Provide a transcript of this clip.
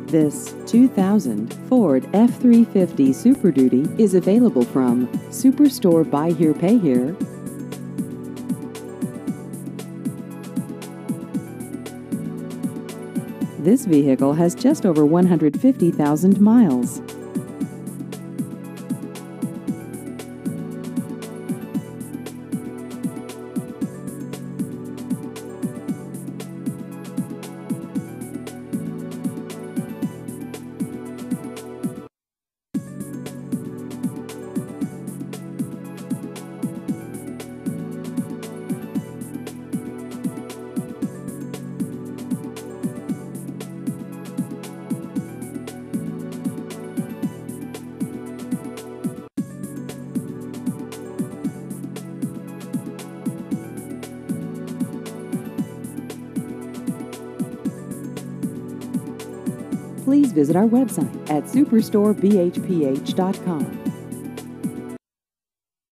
This 2000 Ford F-350 Super Duty is available from Superstore Buy Here Pay Here. This vehicle has just over 150,000 miles. Please visit our website at superstorebhph.com.